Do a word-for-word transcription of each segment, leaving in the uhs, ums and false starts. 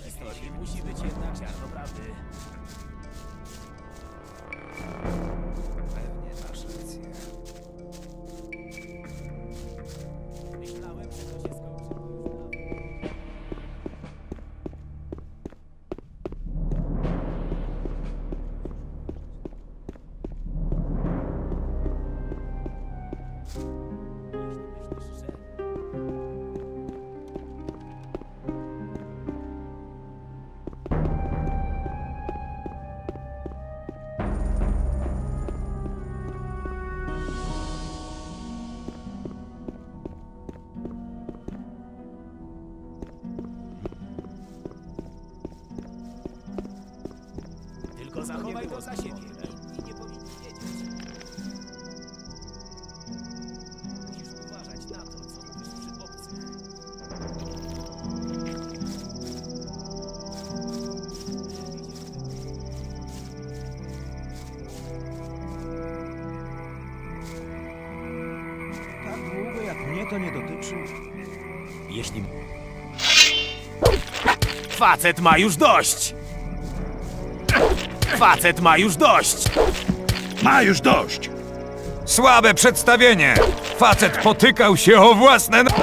historii musi być jednak ziarno prawdy. Pewnie masz rację. Myślałem, że to się skończyło już dawno. Myślisz, że... Tylko zachowaj to dla siebie. Inni nie powinni wiedzieć. Musisz uważać na to, co mówisz przy obcych. Tak długo jak mnie to nie dotyczy. Jeśli... Facet ma już dość! Facet ma już dość! Ma już dość! Słabe przedstawienie! Facet potykał się o własne... no-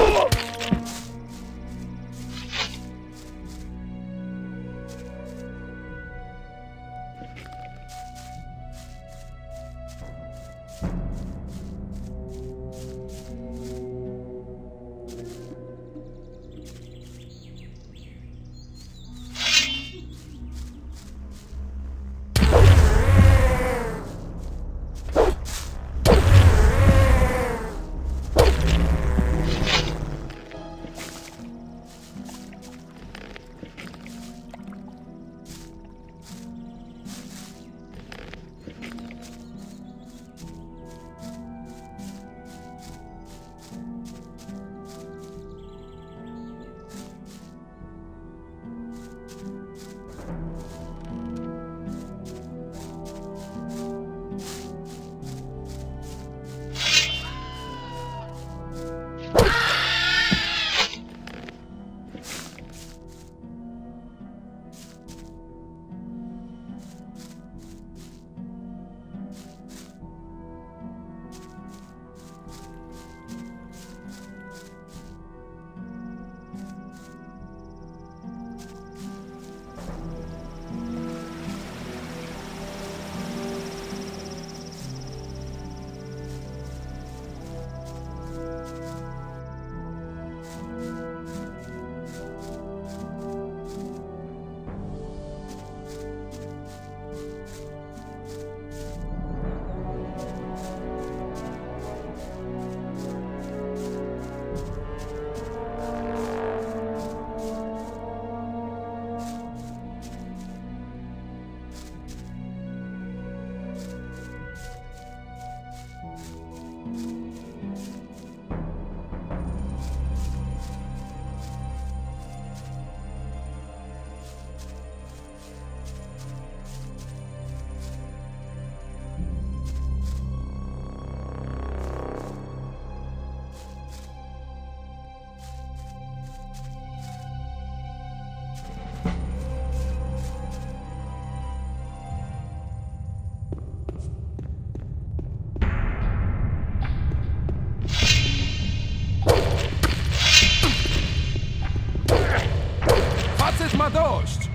Facet ma dość!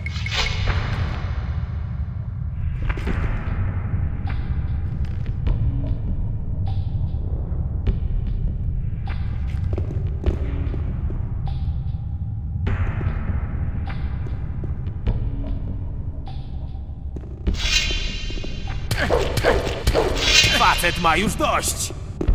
Facet ma już dość!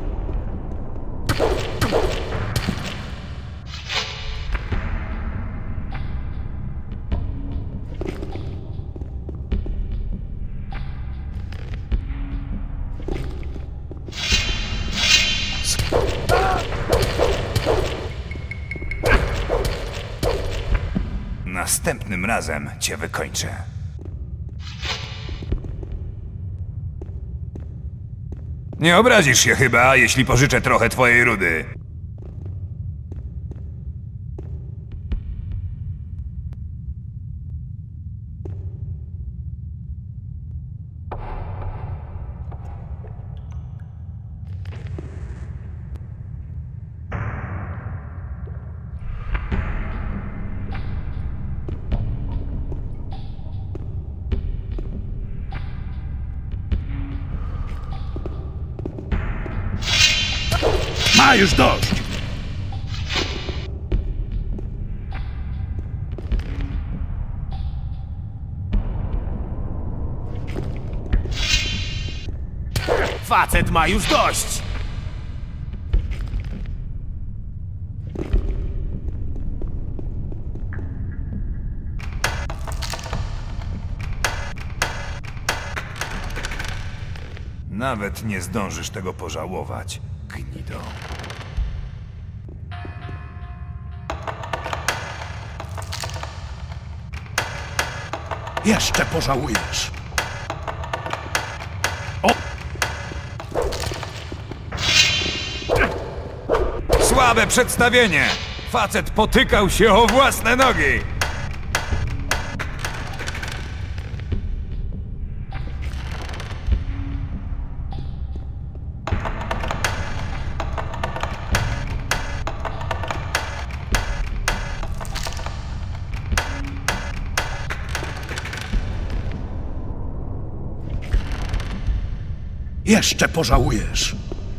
Następnym razem cię wykończę. Nie obrazisz się chyba, jeśli pożyczę trochę twojej rudy. Ma już dość! Facet ma już dość! Nawet nie zdążysz tego pożałować, gnido. Jeszcze pożałujesz! Słabe przedstawienie! Facet potykał się o własne nogi! Jeszcze pożałujesz!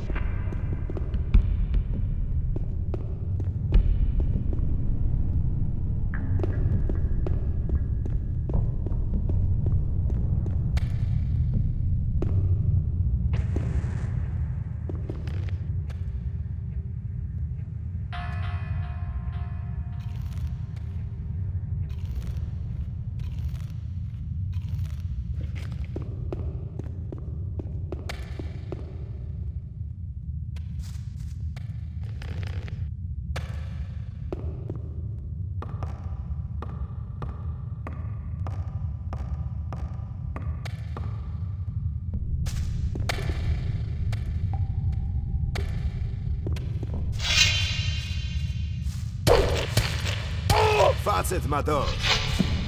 Facet ma dość.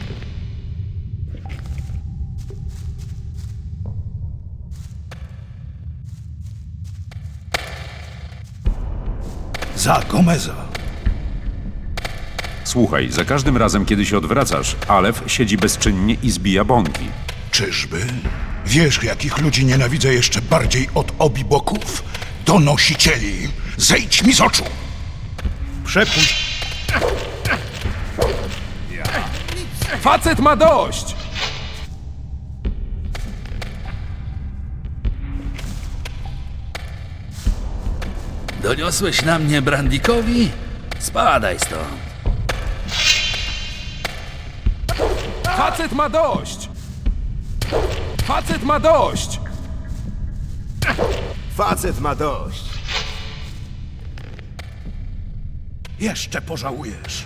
Za Gomeza! Słuchaj, za każdym razem, kiedy się odwracasz, Alef siedzi bezczynnie i zbija bąki. Czyżby? Wiesz, jakich ludzi nienawidzę jeszcze bardziej od obiboków? Donosicieli! Zejdź mi z oczu! Przepuść! Facet ma dość! Doniosłeś na mnie Brandikowi? Spadaj stąd. Facet ma dość! Facet ma dość! Facet ma dość. Jeszcze pożałujesz!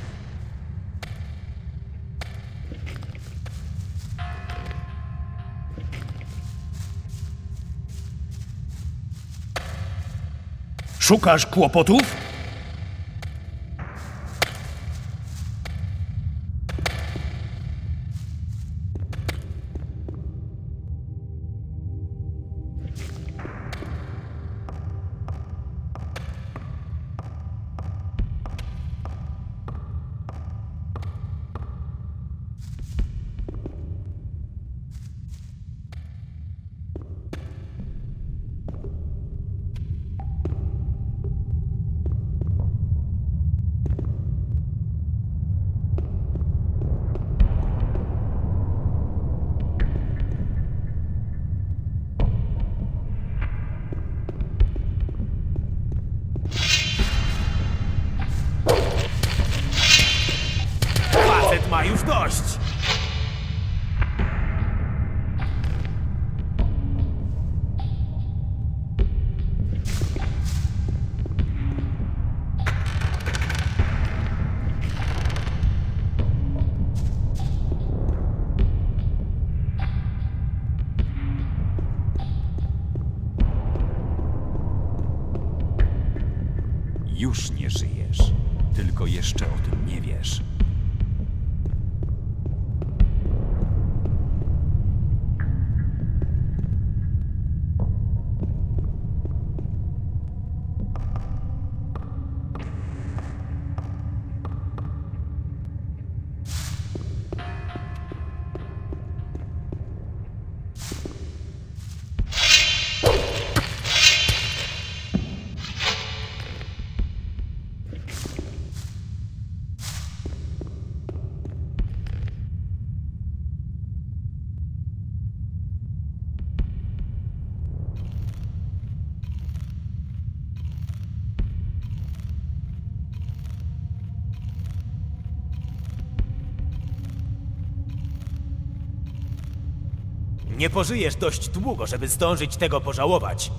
Szukasz kłopotów? Facet ma już dość! Już nie żyjesz. Tylko jeszcze o tym nie wiesz. Nie pożyjesz dość długo, żeby zdążyć tego pożałować.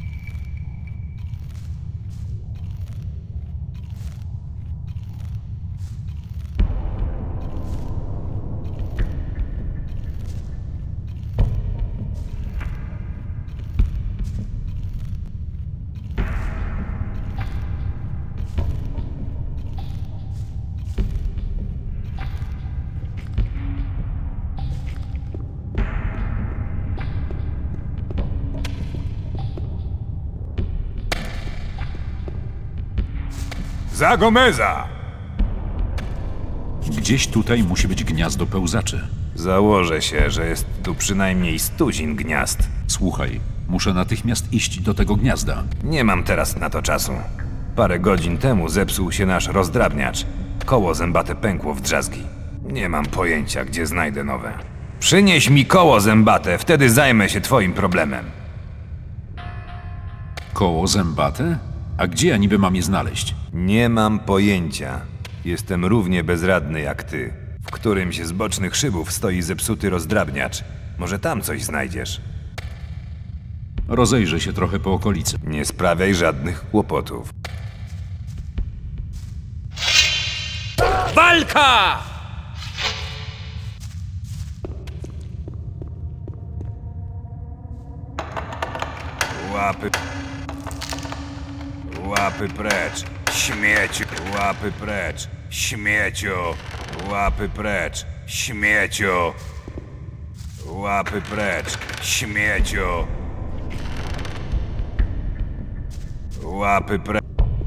Za Gomeza! Gdzieś tutaj musi być gniazdo pełzaczy. Założę się, że jest tu przynajmniej stuzin gniazd. Słuchaj, muszę natychmiast iść do tego gniazda. Nie mam teraz na to czasu. Parę godzin temu zepsuł się nasz rozdrabniacz. Koło zębate pękło w drzazgi. Nie mam pojęcia, gdzie znajdę nowe. Przynieś mi koło zębate, wtedy zajmę się twoim problemem. Koło zębate? A gdzie ja niby mam je znaleźć? Nie mam pojęcia. Jestem równie bezradny jak ty. W którymś z bocznych szybów stoi zepsuty rozdrabniacz. Może tam coś znajdziesz. Rozejrzę się trochę po okolicy. Nie sprawiaj żadnych kłopotów. Walka! Łapy... Łapy precz, śmieciu! Łapy precz, śmieciu! Łapy precz, śmieciu! Łapy precz, śmieciu! Łapy precz...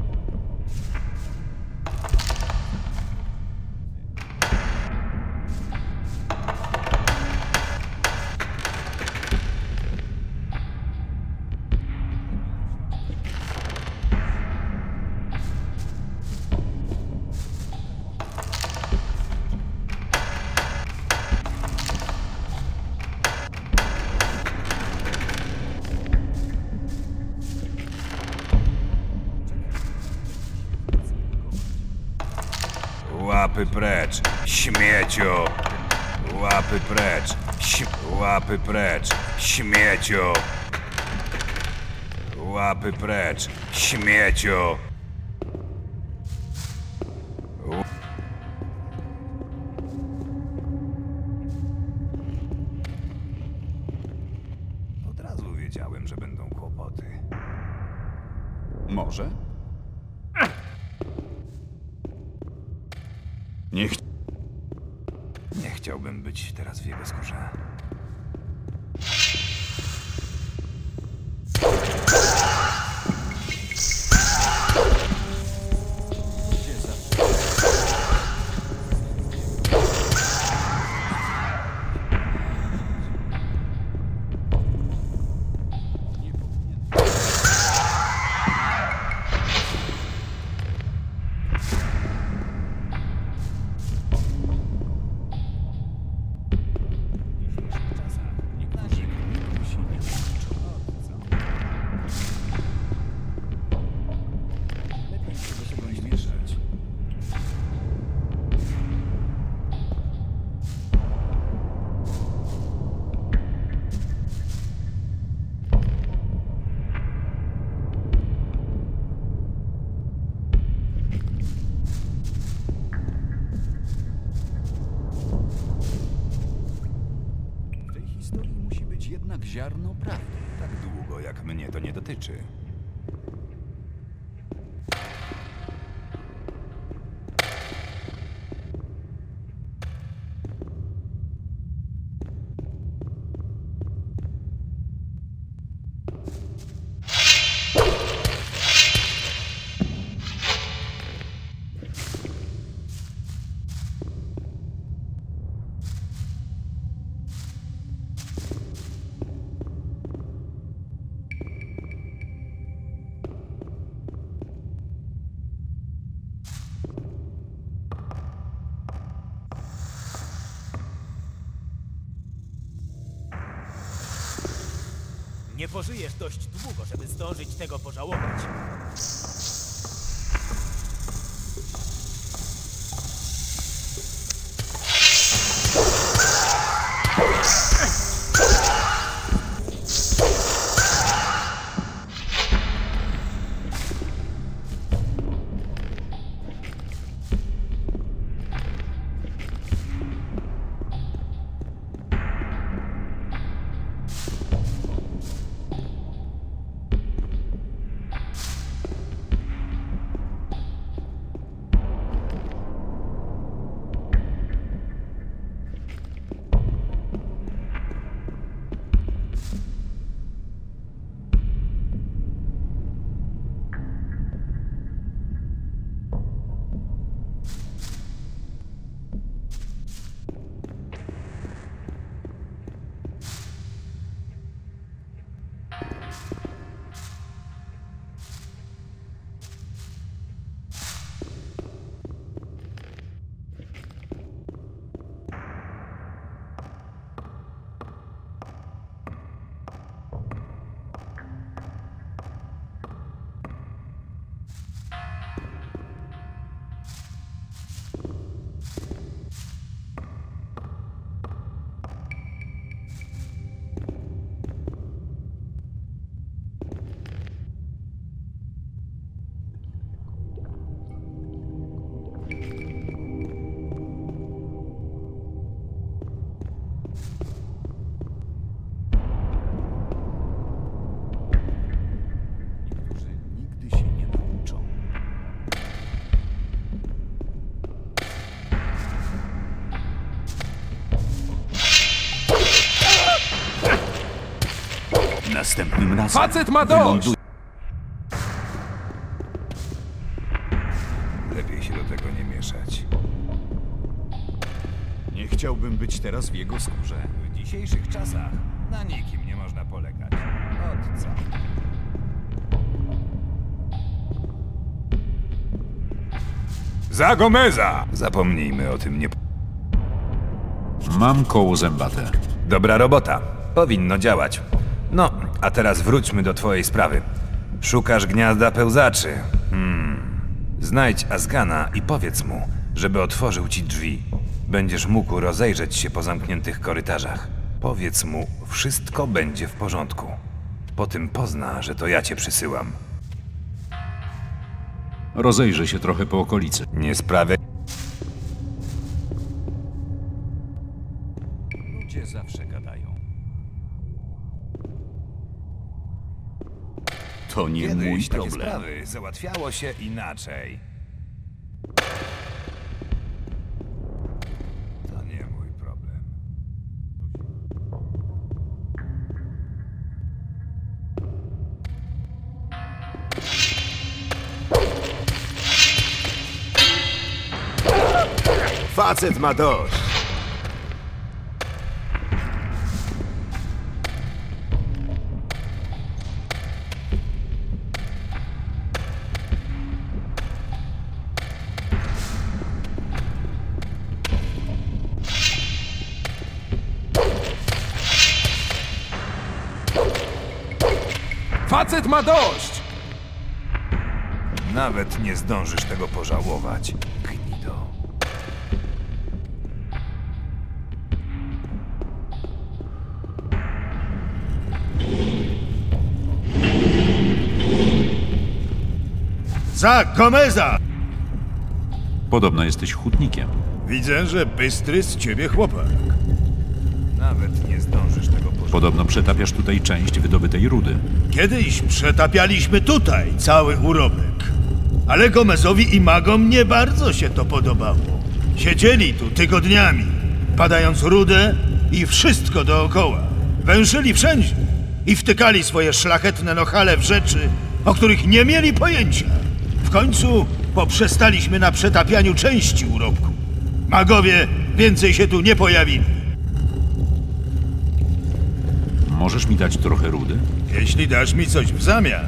Łapy precz, śmieciu! Łapy precz, ś... Łapy precz, śmieciu! Łapy precz, śmieciu! Od razu wiedziałem, że będą kłopoty. Może? Nie ch... Nie chciałbym być teraz w jego skórze. Jednak ziarno prawdy. Tak długo, jak mnie to nie dotyczy. Nie pożyjesz dość długo, żeby zdążyć tego pożałować. Następnym razem Facet ma dość! wyląduj- Lepiej się do tego nie mieszać. Nie chciałbym być teraz w jego skórze. W dzisiejszych czasach na nikim nie można polegać. Od co? Za Gomeza! Zapomnijmy o tym nie... Mam koło zębate. Dobra robota. Powinno działać. No, a teraz wróćmy do twojej sprawy. Szukasz gniazda pełzaczy. Hmm. Znajdź Azgana i powiedz mu, żeby otworzył ci drzwi. Będziesz mógł rozejrzeć się po zamkniętych korytarzach. Powiedz mu, wszystko będzie w porządku. Po tym pozna, że to ja cię przysyłam. Rozejrzę się trochę po okolicy. Nie sprawiaj... Ludzie zawsze gadają. To nie Kiedyś mój takie problem. sprawy załatwiało się inaczej. To nie mój problem. Facet ma dość. Facet ma dość! Nawet nie zdążysz tego pożałować, gnido. Za Gomeza! Podobno jesteś hutnikiem. Widzę, że bystry z ciebie chłopak. Nawet nie zdążysz tego pożałować. Podobno przetapiasz tutaj część wydobytej rudy. Kiedyś przetapialiśmy tutaj cały urobek. Ale Gomezowi i magom nie bardzo się to podobało. Siedzieli tu tygodniami, badając rudę i wszystko dookoła. Węszyli wszędzie i wtykali swoje szlachetne nohale w rzeczy, o których nie mieli pojęcia. W końcu poprzestaliśmy na przetapianiu części urobku. Magowie więcej się tu nie pojawili. Możesz mi dać trochę rudy? Jeśli dasz mi coś w zamian.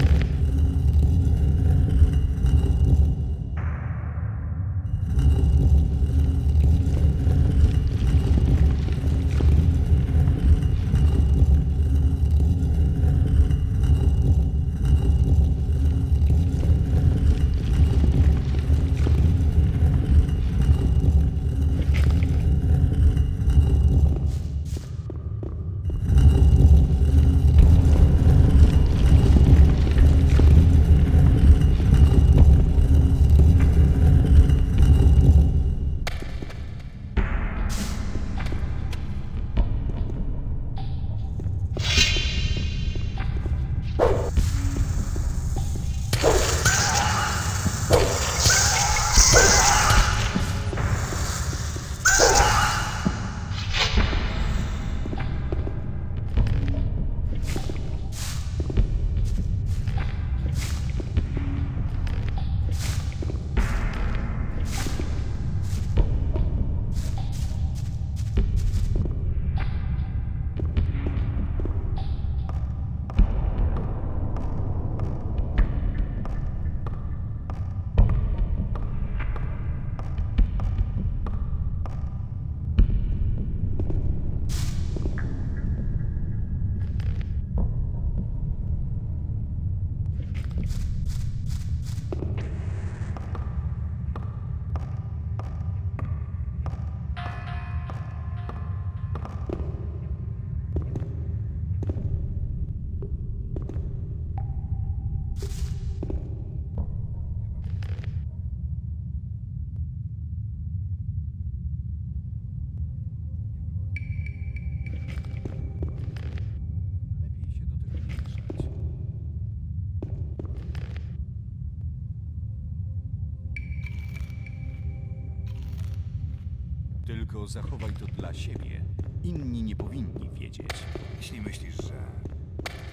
Tylko zachowaj to dla siebie. Inni nie powinni wiedzieć. Jeśli myślisz, że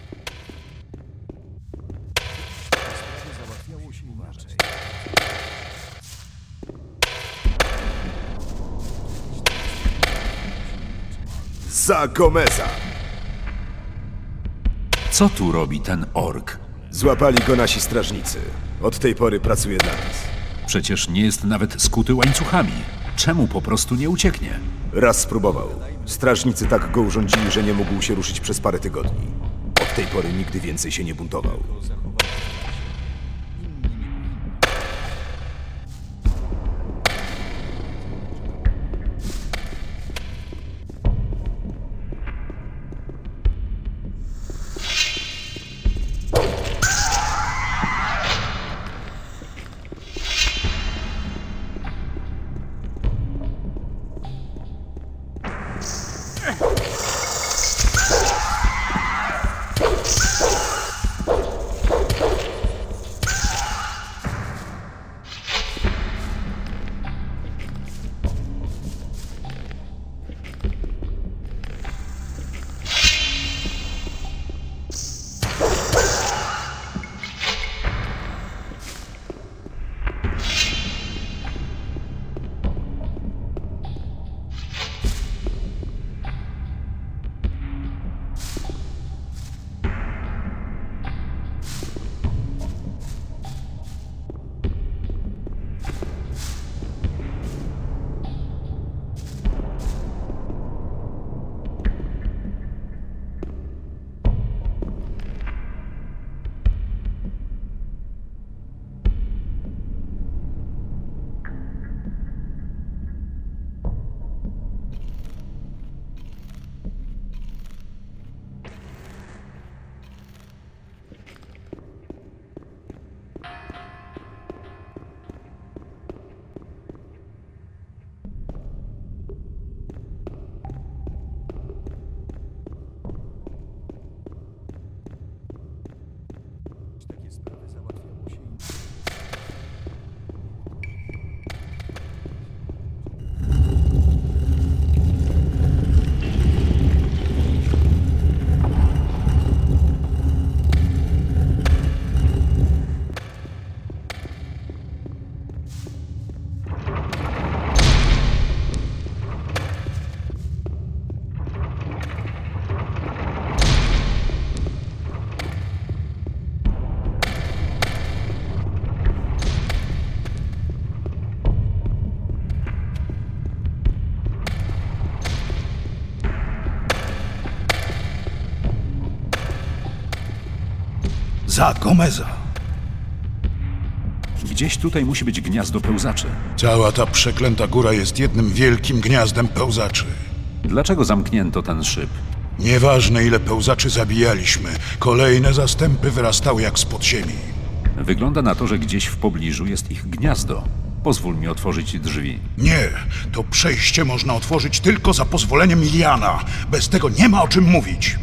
Za Gomeza! Co tu robi ten ork? Złapali go nasi strażnicy. Od tej pory pracuje dla nas. Przecież nie jest nawet skuty łańcuchami. Czemu po prostu nie ucieknie? Raz spróbował. Strażnicy tak go urządzili, że nie mógł się ruszyć przez parę tygodni. Od tej pory nigdy więcej się nie buntował. Za Gomeza. Gdzieś tutaj musi być gniazdo pełzaczy. Cała ta przeklęta góra jest jednym wielkim gniazdem pełzaczy. Dlaczego zamknięto ten szyb? Nieważne, ile pełzaczy zabijaliśmy, kolejne zastępy wyrastały jak spod ziemi. Wygląda na to, że gdzieś w pobliżu jest ich gniazdo. Pozwól mi otworzyć drzwi. Nie, to przejście można otworzyć tylko za pozwoleniem Iliana. Bez tego nie ma o czym mówić.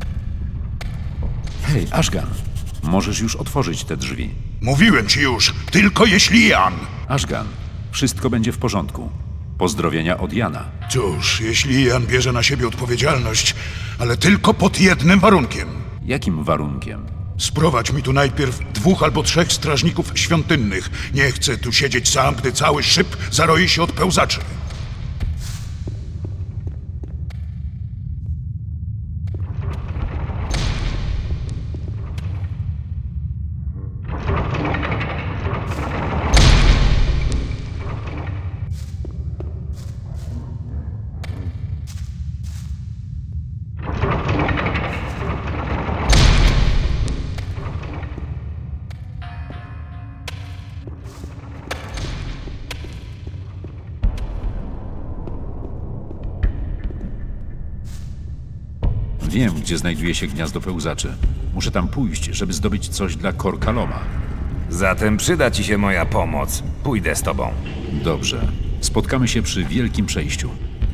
Hej, Ashgan, możesz już otworzyć te drzwi. Mówiłem ci już, tylko jeśli Jan. Ashgan, wszystko będzie w porządku. Pozdrowienia od Jana. Cóż, jeśli Jan bierze na siebie odpowiedzialność, ale tylko pod jednym warunkiem. Jakim warunkiem? Sprowadź mi tu najpierw dwóch albo trzech strażników świątynnych. Nie chcę tu siedzieć sam, gdy cały szyb zaroi się od pełzaczy. Wiem, gdzie znajduje się gniazdo pełzaczy. Muszę tam pójść, żeby zdobyć coś dla Kor Kaloma. Zatem przyda ci się moja pomoc. Pójdę z tobą. Dobrze. Spotkamy się przy wielkim przejściu.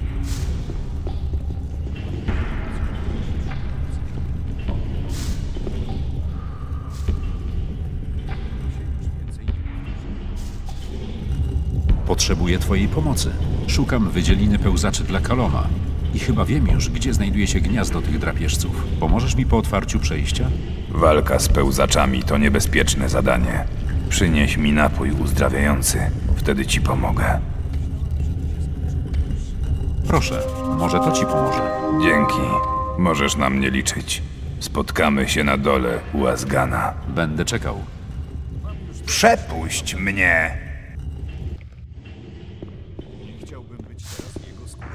Potrzebuję twojej pomocy. Szukam wydzieliny pełzaczy dla Kaloma. I chyba wiem już, gdzie znajduje się gniazdo tych drapieżców. Pomożesz mi po otwarciu przejścia? Walka z pełzaczami to niebezpieczne zadanie. Przynieś mi napój uzdrawiający. Wtedy ci pomogę. Proszę, może to ci pomoże. Dzięki. Możesz na mnie liczyć. Spotkamy się na dole u Azgana. Będę czekał. Przepuść mnie! Nie chciałbym być teraz w jego skórze.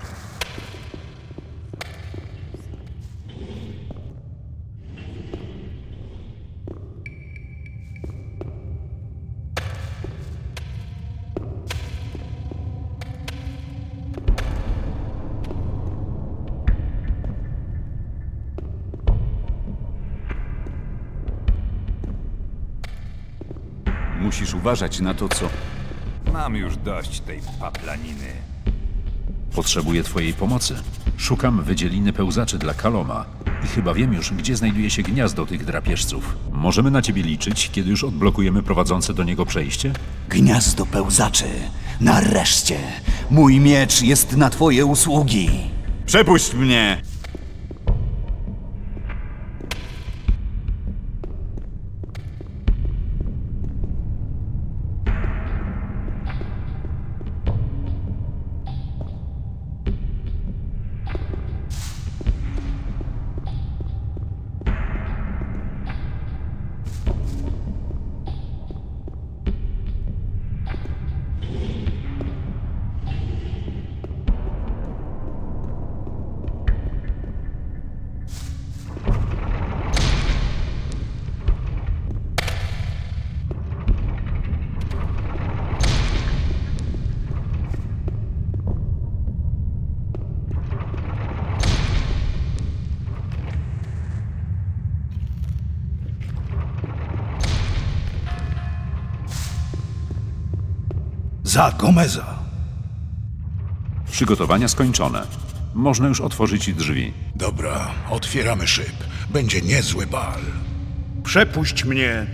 Musisz uważać na to, co... Mam już dość tej paplaniny. Potrzebuję twojej pomocy. Szukam wydzieliny pełzaczy dla Kaloma i chyba wiem już, gdzie znajduje się gniazdo tych drapieżców. Możemy na ciebie liczyć, kiedy już odblokujemy prowadzące do niego przejście? Gniazdo pełzaczy. Nareszcie. Mój miecz jest na twoje usługi. Przepuść mnie! Za Gomeza. Przygotowania skończone. Można już otworzyć drzwi. Dobra, otwieramy szyb. Będzie niezły bal. Przepuść mnie!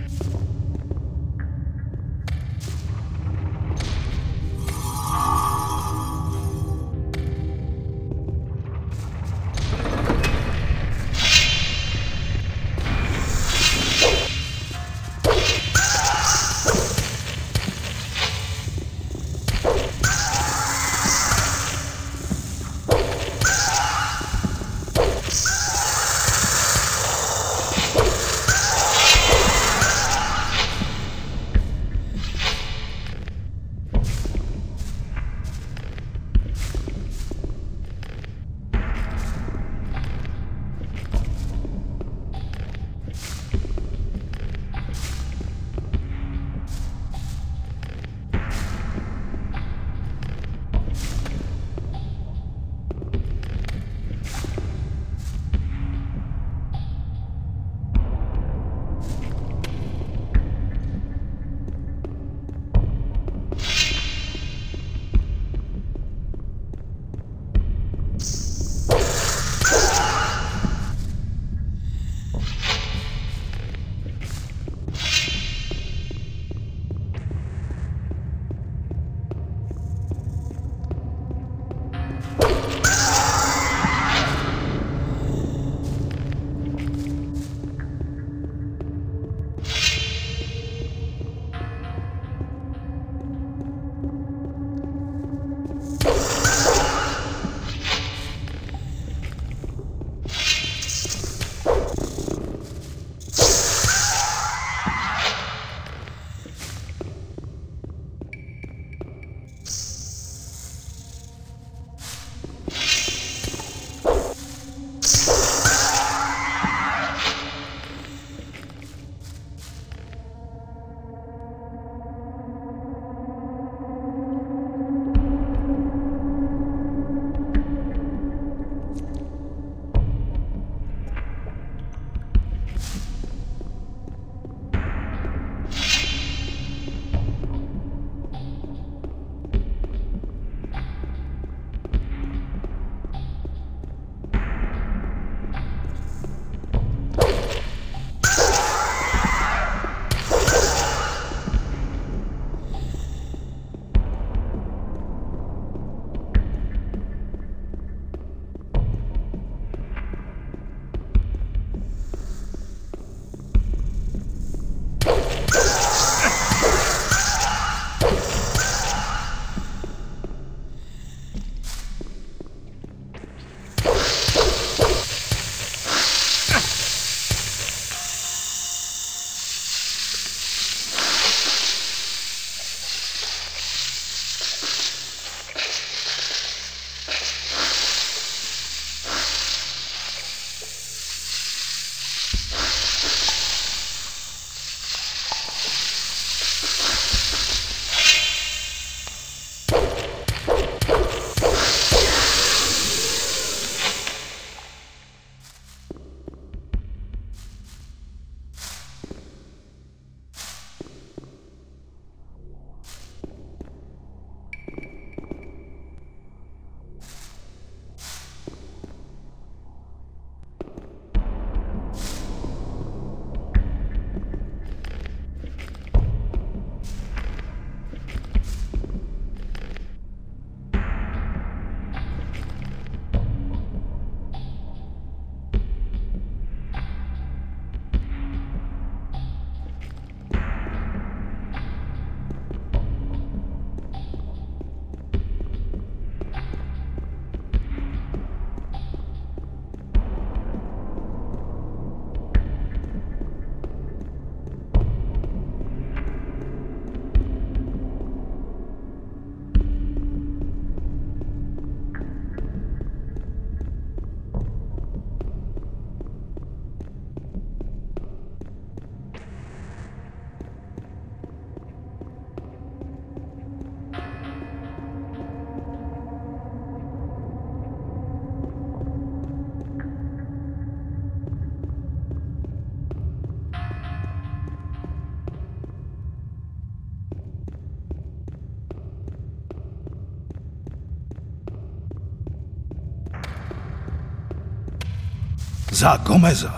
za Gomeza.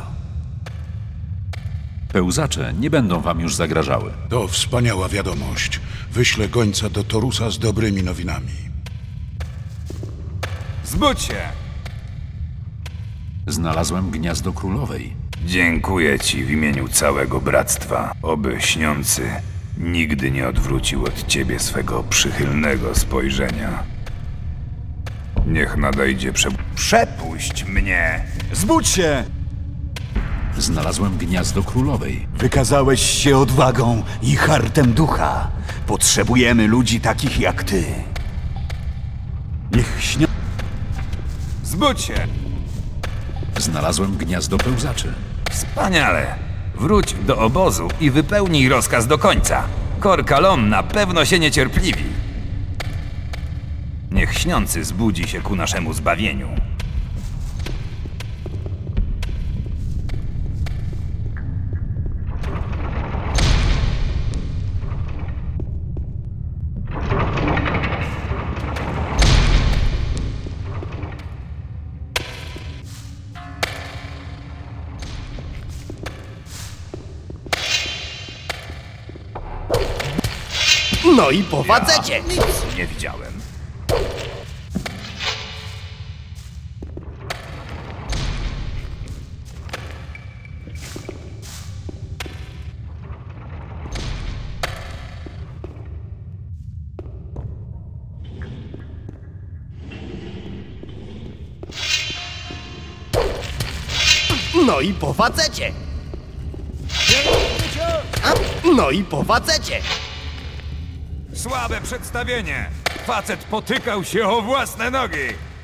Pełzacze nie będą wam już zagrażały. To wspaniała wiadomość. Wyślę gońca do Torusa z dobrymi nowinami. Zbudź się! Znalazłem gniazdo królowej. Dziękuję ci w imieniu całego bractwa. Oby śniący nigdy nie odwrócił od ciebie swego przychylnego spojrzenia. Niech nadejdzie prze... Przepuść mnie! Zbudź się! Znalazłem gniazdo królowej. Wykazałeś się odwagą i hartem ducha. Potrzebujemy ludzi takich jak ty. Niech śnią... Zbudź się! Znalazłem gniazdo pełzaczy. Wspaniale! Wróć do obozu i wypełnij rozkaz do końca. Kor Kalom na pewno się niecierpliwi. Niech śniący zbudzi się ku naszemu zbawieniu. No i powodzenie! Nic nie widziałem. No i powodzenie! No i powodzenie! Słabe przedstawienie! Facet potykał się o własne nogi!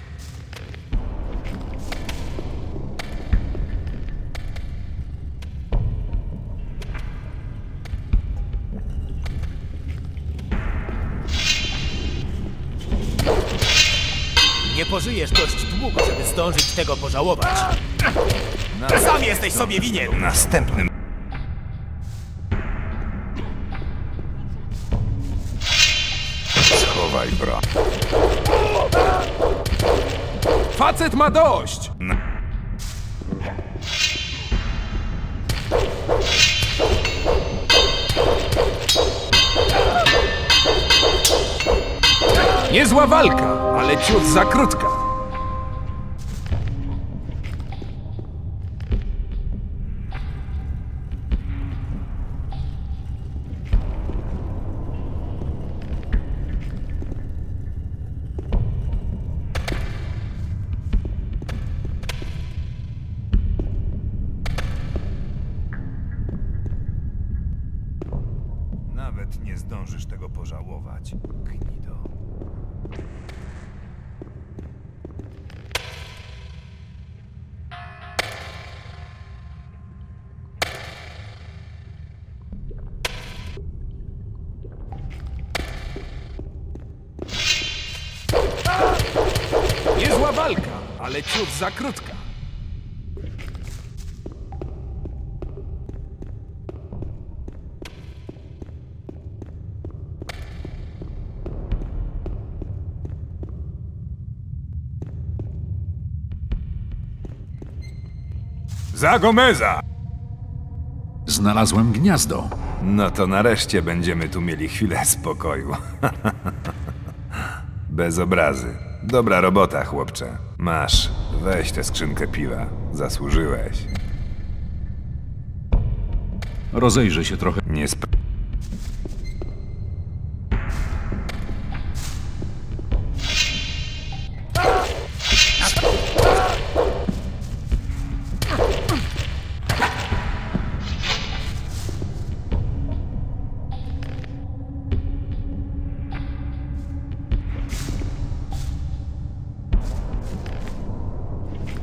Nie pożyjesz dość długo, żeby zdążyć tego pożałować. Sam jesteś sobie winien! Następnym... Schowaj, bro. Facet ma dość! No. Niezła walka, ale ciut za krótka. Nawet nie zdążysz tego pożałować, gnido. Niezła walka, ale ciut za krótka. Za Gomeza! Znalazłem gniazdo. No to nareszcie będziemy tu mieli chwilę spokoju. Bez obrazy. Dobra robota, chłopcze. Masz, weź tę skrzynkę piwa. Zasłużyłeś. Rozejrzę się trochę. Nie sp... Jeszcze tego pożałujesz!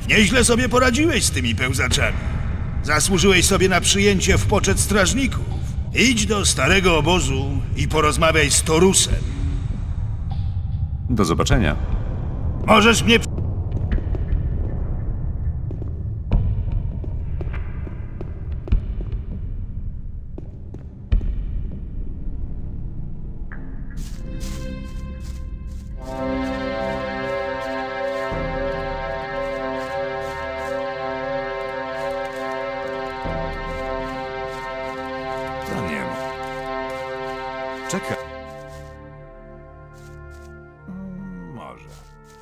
Nieźle sobie poradziłeś z tymi pełzaczami. Zasłużyłeś sobie na przyjęcie w poczet strażników. Idź do starego obozu i porozmawiaj z Torusem. Do zobaczenia. Możesz mnie... To nie ma. Czekaj. Mm, Może.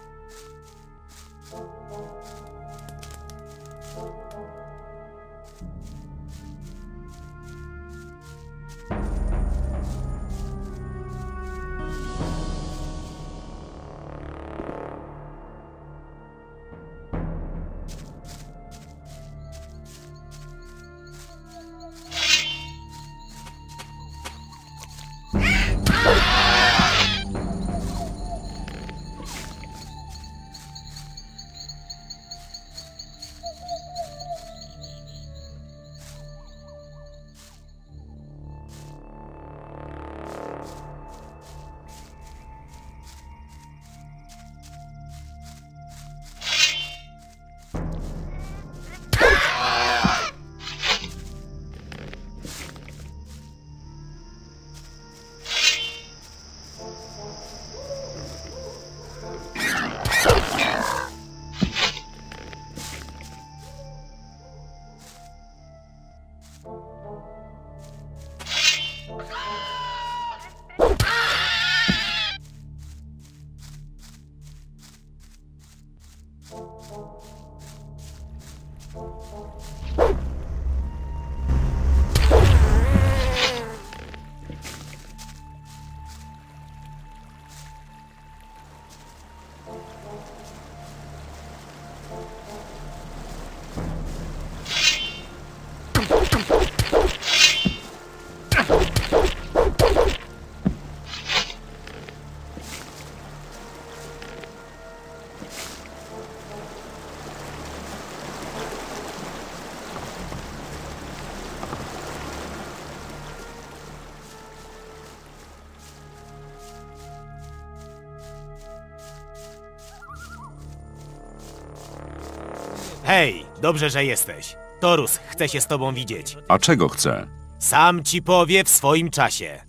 Hej, dobrze, że jesteś. Torus chce się z tobą widzieć. A czego chce? Sam ci powie w swoim czasie.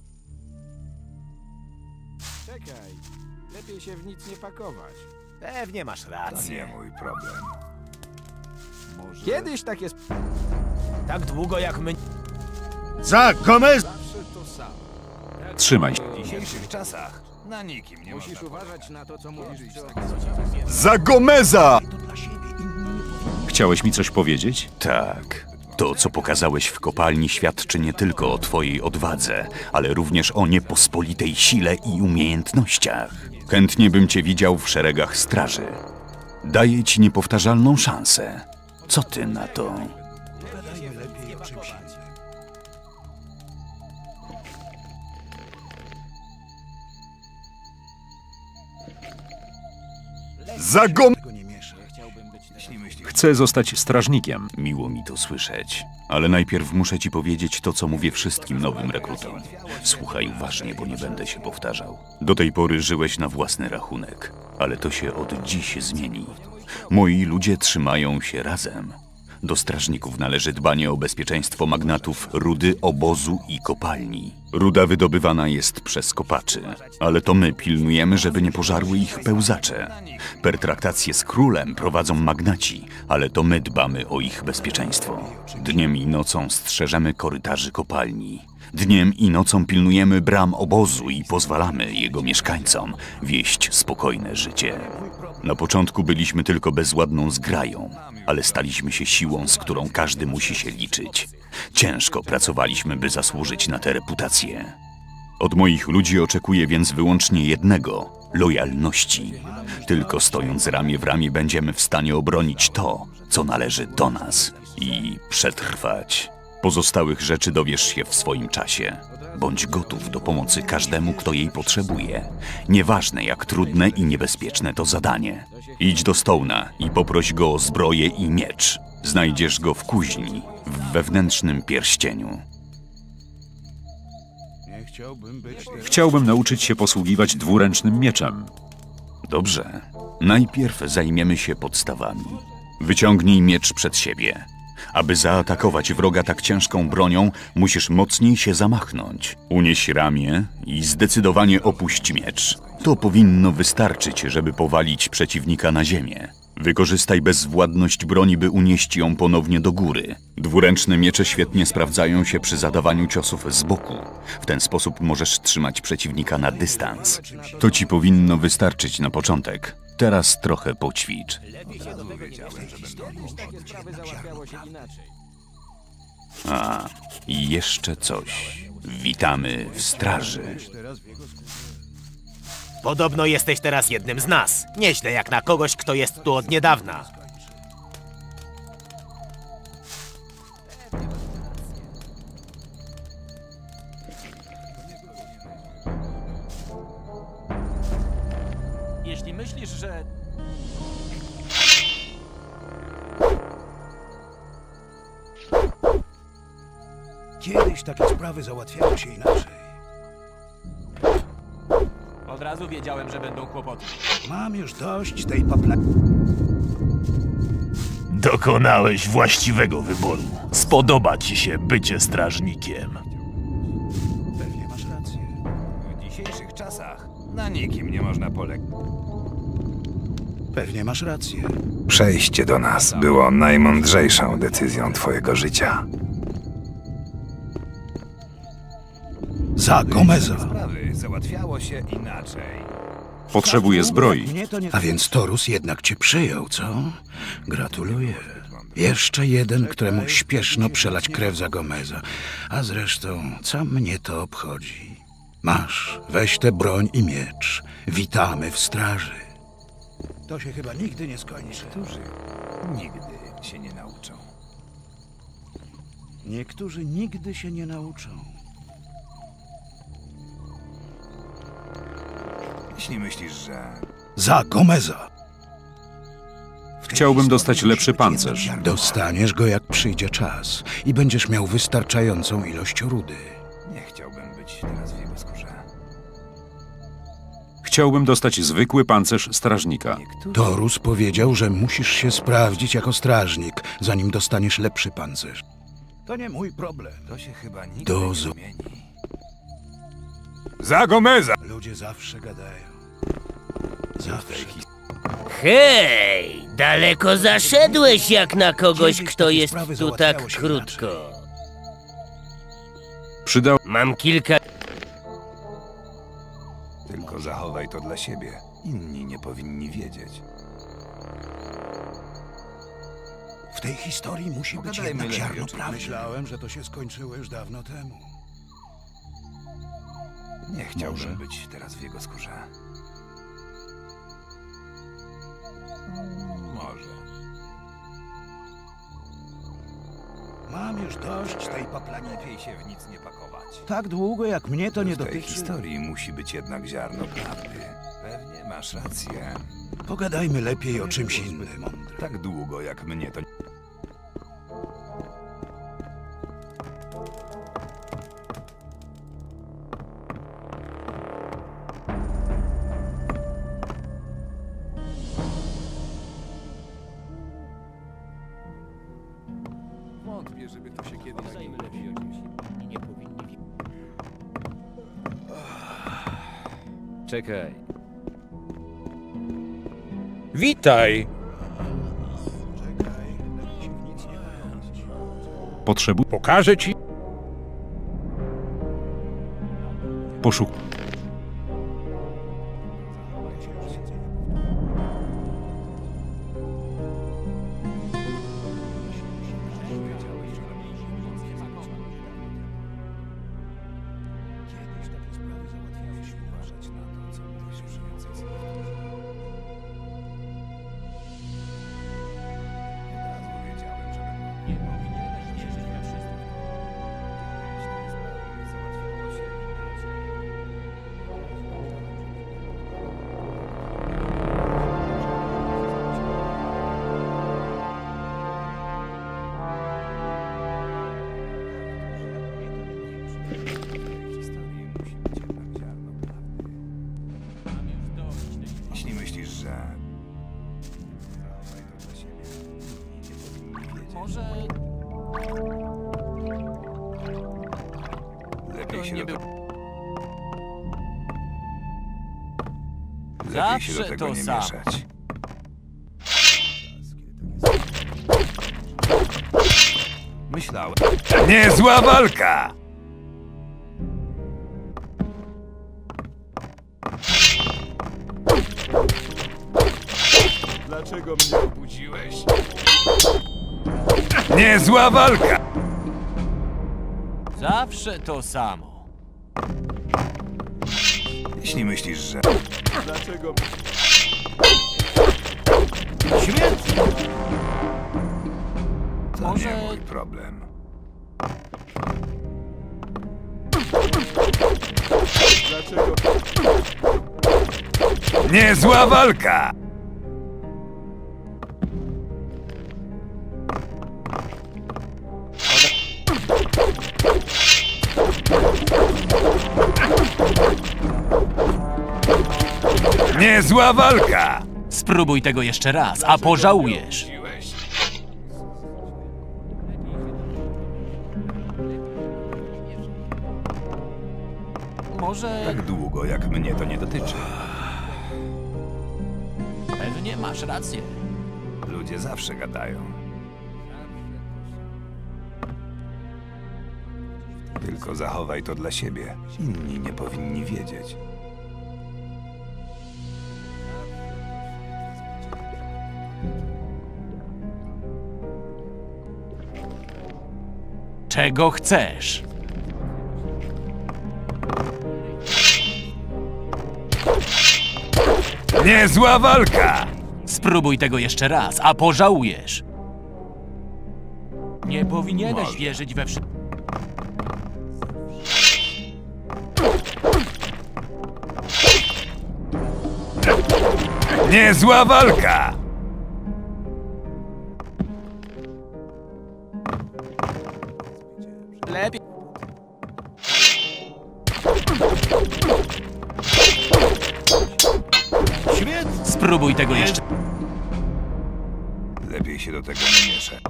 Czekaj, lepiej się w nic nie pakować. Pewnie masz To rację. nie mój problem. Kiedyś tak jest Tak długo jak my... Za Gomez! zawsze to samo. Trzymaj się. W dzisiejszych czasach na nikim nie Musisz można uważać na to, co mówisz. Za Gomeza! Chciałeś mi coś powiedzieć? Tak. To, co pokazałeś w kopalni, świadczy nie tylko o twojej odwadze, ale również o niepospolitej sile i umiejętnościach. Chętnie bym cię widział w szeregach straży. Daję ci niepowtarzalną szansę. Co ty na to? Za Gom... Chcę zostać strażnikiem. Miło mi to słyszeć, ale najpierw muszę ci powiedzieć to, co mówię wszystkim nowym rekrutom. Słuchaj uważnie, bo nie będę się powtarzał. Do tej pory żyłeś na własny rachunek, ale to się od dziś zmieni. Moi ludzie trzymają się razem. Do strażników należy dbanie o bezpieczeństwo magnatów rudy, obozu i kopalni. Ruda wydobywana jest przez kopaczy, ale to my pilnujemy, żeby nie pożarły ich pełzacze. Pertraktacje z królem prowadzą magnaci, ale to my dbamy o ich bezpieczeństwo. Dniem i nocą strzeżemy korytarzy kopalni. Dniem i nocą pilnujemy bram obozu i pozwalamy jego mieszkańcom wieść spokojne życie. Na początku byliśmy tylko bezładną zgrają, ale staliśmy się siłą, z którą każdy musi się liczyć. Ciężko pracowaliśmy, by zasłużyć na tę reputację. Od moich ludzi oczekuję więc wyłącznie jednego – lojalności. Tylko stojąc ramię w ramię będziemy w stanie obronić to, co należy do nas i przetrwać. Pozostałych rzeczy dowiesz się w swoim czasie. Bądź gotów do pomocy każdemu, kto jej potrzebuje. Nieważne, jak trudne i niebezpieczne to zadanie. Idź do Stone'a i poproś go o zbroję i miecz. Znajdziesz go w kuźni, w wewnętrznym pierścieniu. Chciałbym nauczyć się posługiwać dwuręcznym mieczem. Dobrze. Najpierw zajmiemy się podstawami. Wyciągnij miecz przed siebie. Aby zaatakować wroga tak ciężką bronią, musisz mocniej się zamachnąć. Unieś ramię i zdecydowanie opuść miecz. To powinno wystarczyć, żeby powalić przeciwnika na ziemię. Wykorzystaj bezwładność broni, by unieść ją ponownie do góry. Dwuręczne miecze świetnie sprawdzają się przy zadawaniu ciosów z boku. W ten sposób możesz trzymać przeciwnika na dystans. To ci powinno wystarczyć na początek. Teraz trochę poćwicz. A, i jeszcze coś. Witamy w straży. Podobno jesteś teraz jednym z nas. Nieźle jak na kogoś, kto jest tu od niedawna. Jeśli myślisz, że... Kiedyś takie sprawy załatwiało się inaczej. Od razu wiedziałem, że będą kłopoty. Mam już dość tej papla... Dokonałeś właściwego wyboru. Spodoba ci się bycie strażnikiem. Pewnie masz rację. W dzisiejszych czasach na nikim nie można polegać. Pewnie masz rację. Przejście do nas było najmądrzejszą decyzją twojego życia. Za Gomeza. Sprawy załatwiało się inaczej. Potrzebuję zbroi. A więc Torus jednak cię przyjął, co? Gratuluję. Jeszcze jeden, któremu śpieszno przelać krew za Gomeza. A zresztą, co mnie to obchodzi? Masz, weź tę broń i miecz. Witamy w straży. To się chyba nigdy nie skończy. Którzy nigdy się nie nauczą. Niektórzy nigdy się nie nauczą. Jeśli myślisz, że... Za Gomeza! Chciałbym dostać lepszy pancerz. Dostaniesz go, jak przyjdzie czas i będziesz miał wystarczającą ilość rudy. Nie chciałbym być teraz w jego skórze. Chciałbym dostać zwykły pancerz strażnika. Torus powiedział, że musisz się sprawdzić jako strażnik, zanim dostaniesz lepszy pancerz. To nie mój problem. To się chyba nigdy Do nie zo- zmieni. Za Gomeza! Ludzie zawsze gadają. Zawsze. Hej! Daleko zaszedłeś jak na kogoś, Kiedyś kto takie jest sprawy tu tak załatwiało się krótko. Przydał... Mam kilka... Tylko zachowaj to dla siebie. Inni nie powinni wiedzieć. W tej historii musi być Pogadajmy jednak lepiej ziarno o czymś prawdy. Myślałem, że to się skończyło już dawno temu. Nie chciałbym Może. być teraz w jego skórze. Może. Mam już dość tej paplaniny. Lepiej się w nic nie pakować. Tak długo, jak mnie to nie W tej dotyczy. historii musi być jednak ziarno prawdy. Pewnie masz rację. Pogadajmy lepiej o czymś innym. Tak długo, jak mnie to... Wątpię, żeby to się kiedyś zajmie lepiej o czymś innym. Nie powinni... Czekaj. Witaj! Potrzebuję... Pokażę ci. Poszuk... Lepiej się nie do był. tego... Lepiej się do Zawsze tego to nie samo. mieszać. Myślałem... Niezła walka! Dlaczego mnie obudziłeś? Niezła walka! Zawsze to samo. Jeśli myślisz, że... Dlaczego... Świetnie! To Może- nie mój problem. Dlaczego... Niezła walka! Niezła walka! Spróbuj tego jeszcze raz, a pożałujesz. Może Tak długo, jak mnie to nie dotyczy. pewnie masz rację. Ludzie zawsze gadają. Tylko zachowaj to dla siebie. Inni nie powinni wiedzieć. Czego chcesz? Niezła walka! Spróbuj tego jeszcze raz, a pożałujesz. Nie powinieneś wierzyć we wszystko. Niezła walka! Lepiej. Świetnie! Spróbuj tego jeszcze. Lepiej się do tego nie mieszać.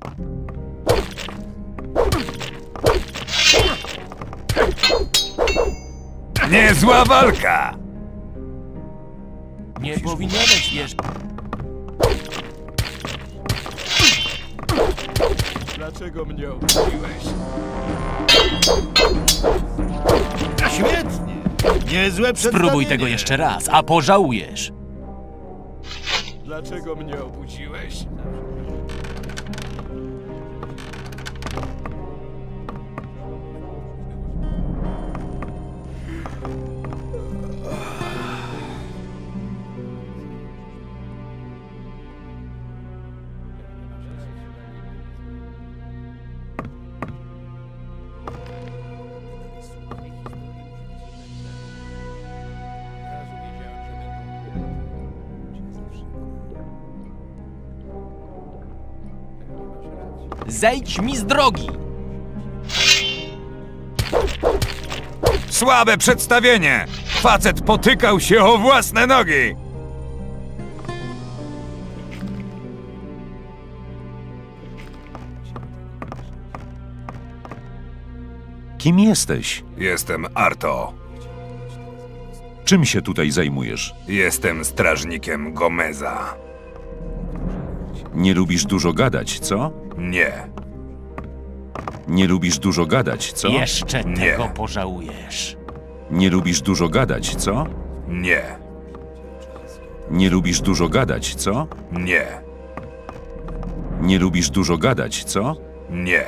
Niezła walka! Nie powinieneś wierzyć. Dlaczego mnie obudziłeś? Świetnie! Niezłe przedstawienie! Spróbuj tego jeszcze raz, a pożałujesz. Dlaczego mnie obudziłeś? Zejdź mi z drogi! Słabe przedstawienie! Facet potykał się o własne nogi! Kim jesteś? Jestem Arto. Czym się tutaj zajmujesz? Jestem strażnikiem Gomeza. Nie lubisz dużo gadać, co? Nie. Nie lubisz dużo gadać, co? Jeszcze Nie. tego pożałujesz. Nie lubisz dużo gadać, co? Nie. Nie lubisz dużo gadać, co? Nie. Nie lubisz dużo gadać, co? Nie.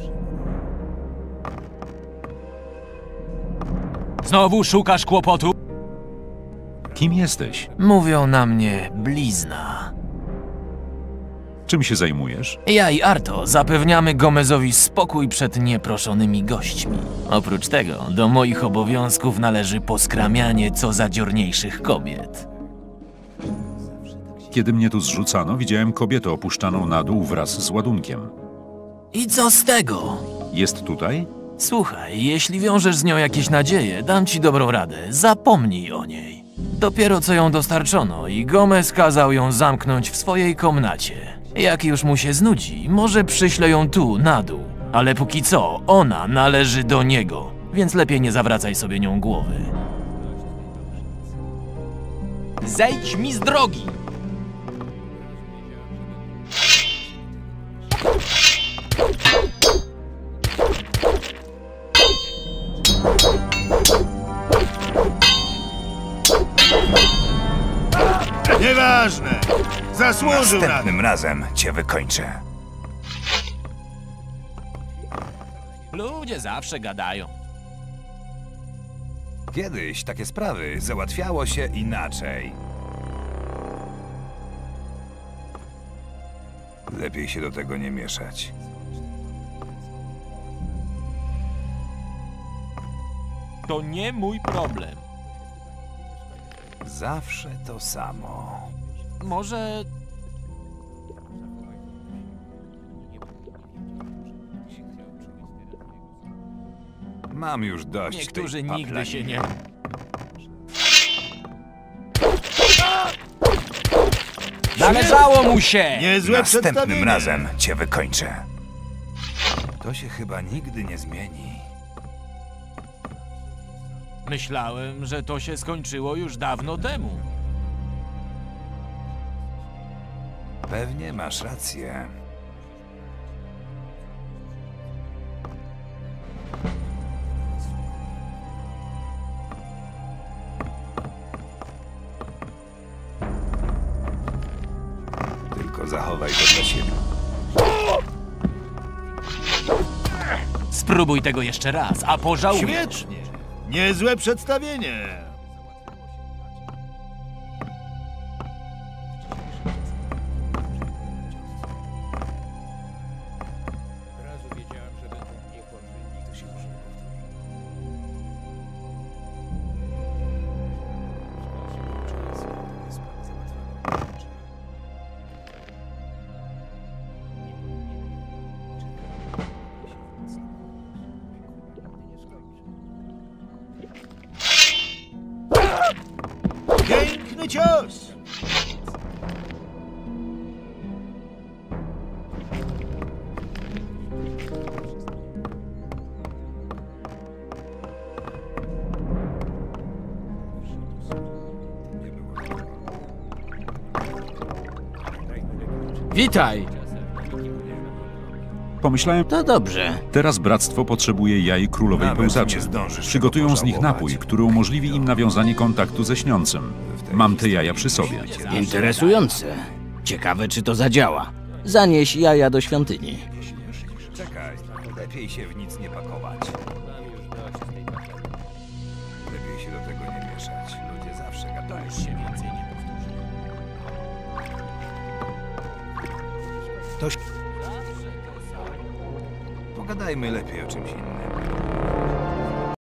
Znowu szukasz kłopotu? Kim jesteś? Mówią na mnie blizna. Czym się zajmujesz? Ja i Arto zapewniamy Gomezowi spokój przed nieproszonymi gośćmi. Oprócz tego, do moich obowiązków należy poskramianie co zadziorniejszych kobiet. Kiedy mnie tu zrzucano, widziałem kobietę opuszczaną na dół wraz z ładunkiem. I co z tego? Jest tutaj? Słuchaj, jeśli wiążesz z nią jakieś nadzieje, dam ci dobrą radę. Zapomnij o niej. Dopiero co ją dostarczono i Gomez kazał ją zamknąć w swojej komnacie. Jak już mu się znudzi, może przyśle ją tu, na dół. Ale póki co, ona należy do niego. więc lepiej nie zawracaj sobie nią głowy. Zejdź mi z drogi! Nieważne! Zasłużył na to! Następnym razem cię wykończę. Ludzie zawsze gadają. Kiedyś takie sprawy załatwiało się inaczej. Lepiej się do tego nie mieszać. To nie mój problem. Zawsze to samo. Może... Mam już dość Niektórzy tej nigdy paplaniny. się nie... Należało mu się! Niezłe Następnym przedstawienie. razem cię wykończę. To się chyba nigdy nie zmieni. Myślałem, że to się skończyło już dawno temu. Pewnie masz rację. Tylko zachowaj to dla siebie. Spróbuj tego jeszcze raz, a pożałujesz. Świetnie! Niezłe przedstawienie! Piękny cios! Witaj! Pomyślałem, To dobrze. teraz bractwo potrzebuje jaj królowej Nawet pełzaczy. nie zdążysz Przygotują tego z nich pożałować. napój, który umożliwi im nawiązanie kontaktu ze śniącym. Mam te jaja przy sobie. Interesujące. Ciekawe, czy to zadziała. Zanieś jaja do świątyni. Czekaj, lepiej się w nic nie pakować. Lepiej się do tego nie mieszać. Ludzie zawsze gadają. Już się więcej nie powtórzy. Pogadajmy lepiej o czymś innym.